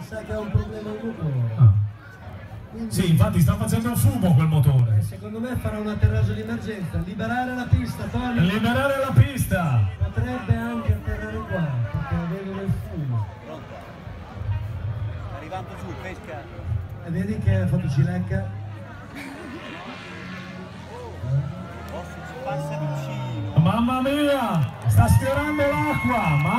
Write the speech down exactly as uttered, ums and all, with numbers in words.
sa che ha un problema il motore. Ah. Quindi, Sì, infatti sta facendo un fumo quel motore. eh, secondo me farà un atterraggio di emergenza, liberare la pista, Tony. Liberare la pista. Potrebbe anche atterrare qua, perché vedono il fumo. Pronto? Arrivando giù, pesca. E vedi che ha fatto cilecca? Oh, si passa vicino. Mamma mia, sta sfiorando l'acqua.